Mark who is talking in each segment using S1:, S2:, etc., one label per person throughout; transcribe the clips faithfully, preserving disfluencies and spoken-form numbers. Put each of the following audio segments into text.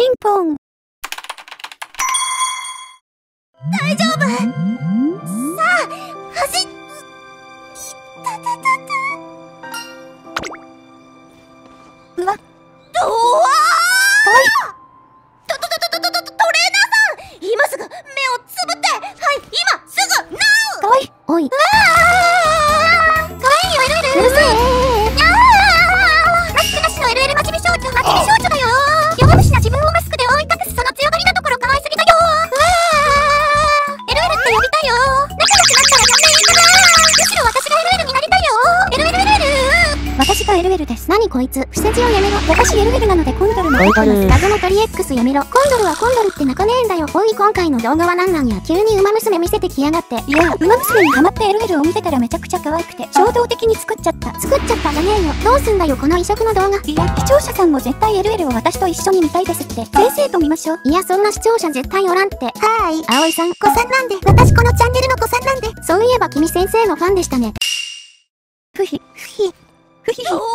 S1: ンポン。
S2: 大丈夫。さあ、走っ。いたたたた。うわ。うわー。ととととととトレーナーさん、今すぐ目をつぶって。はい、今すぐナウ。
S1: かわいい。おい。
S2: うわー。かわいいよエルエル。
S1: うるせえ。
S2: マスクなしの エルエル 待ち美少女、待ち美少女だよ。弱虫な自分をマスクで覆い隠すその強がりなところ可愛すぎだよ。うわー。エルエルって呼びたいよ。仲良くなったら呼んでいいかな。むしろ私が エルエル になりたいよ。エルエルエルエル。
S1: 私が エルエル です。何こいつ。不正をやめろ。私 エルエル なのでコンドルも入ってます。謎の鳥 X やめろ。コンドルはコンドルって泣かねえんだよ。おい、今回の動画はなんなんや。急にウマ娘見せてきやがって。いや、ウマ娘にハマって エルエル を見てたらめちゃくちゃ可愛くて衝動的に作っちゃった。作っちゃったじゃねえよ。どうすんだよこの異色の動画。いや、視聴者さんも絶対 エルエル を私と一緒に見たいですって。先生と見ましょう。いや、そんな視聴者絶対おらんって。はーい。葵さん、子さんなんで。私このチャンネルの子さんなんで。そういえば君先生のファンでしたね。ふひ、ふひ、ふひ。
S2: うわー。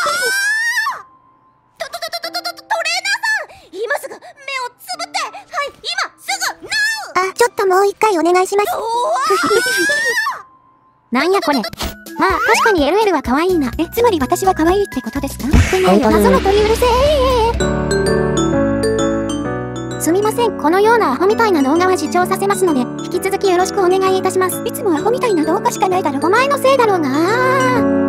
S2: ととととととトレーナーさん、今すぐ目をつぶって。はい、今すぐナウ。
S1: あ、ちょっともう一回お願いします。
S2: うわー。
S1: なんやこれ。まあ確かに エルエル は可愛いな。え、つまり私は可愛いってことですか？言ってないよ。謎の鳥うるせえ。すみません。このようなアホみたいな動画は視聴させますので、引き続きよろしくお願いいたします。いつもアホみたいな動画しかないだろ。お前のせいだろうがー。